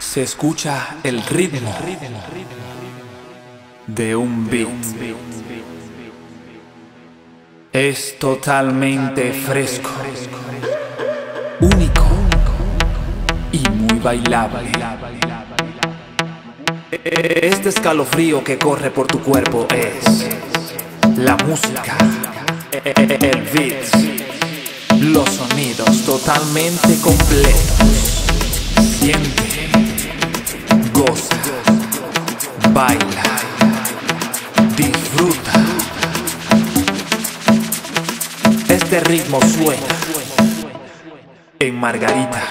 Se escucha el ritmo de un beat. Es totalmente fresco, único y muy bailable. Este escalofrío que corre por tu cuerpo es la música, el beat, los sonidos totalmente completos. Siente, goza, baila, disfruta. Este ritmo suena en Margarita.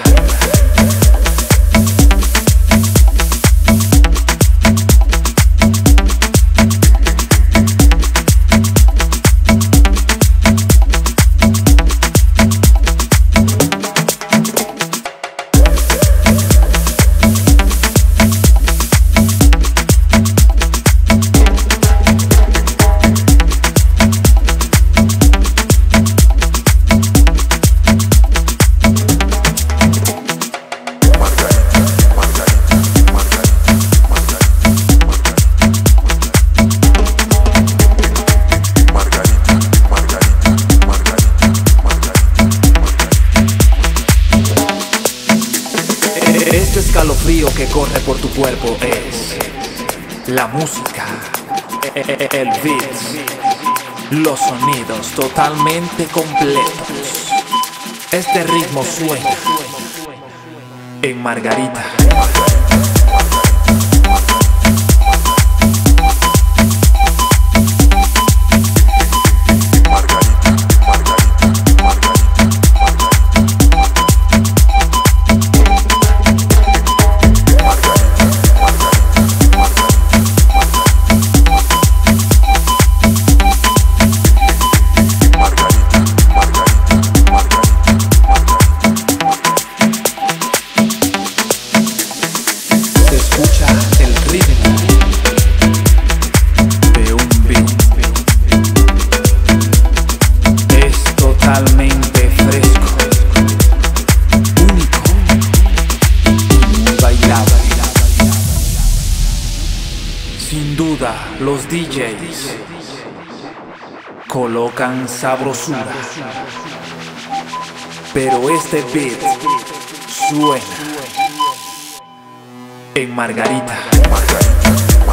Este escalofrío que corre por tu cuerpo es la música, el beat, los sonidos totalmente completos. Este ritmo suena en Margarita. Escucha el ritmo de un beat. Es totalmente fresco, único y muy bailable. Sin duda, los DJs colocan sabrosura, pero este beat suena en Margarita.